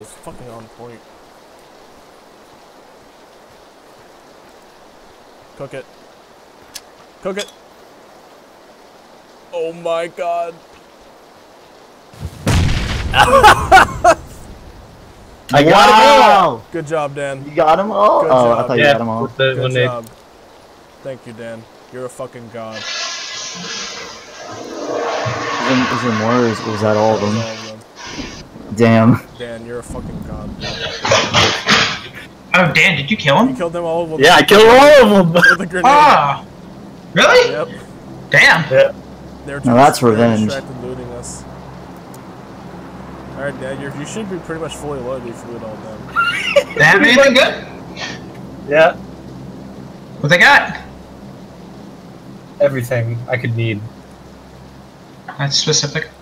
It's fucking on point. Cook it. Cook it. Oh my god. I got him all! Good job, Dan. You got him all? Good Oh, job. I thought you got him all. Good job. Thank you, Dan. You're a fucking god. Is there more, or was that all of them? All of them. Damn. Dan, you're a fucking god. Oh, Dan, did you kill him? You killed them all with Yeah, I killed all of them! with a grenade. Ah! Really? Yep. Damn. Yeah. They're Now that's revenge. distracted looting us. Alright, Dad, you should be pretty much fully loaded if you loot all them. They have anything good? Yeah, What they got? everything I could need. That's specific.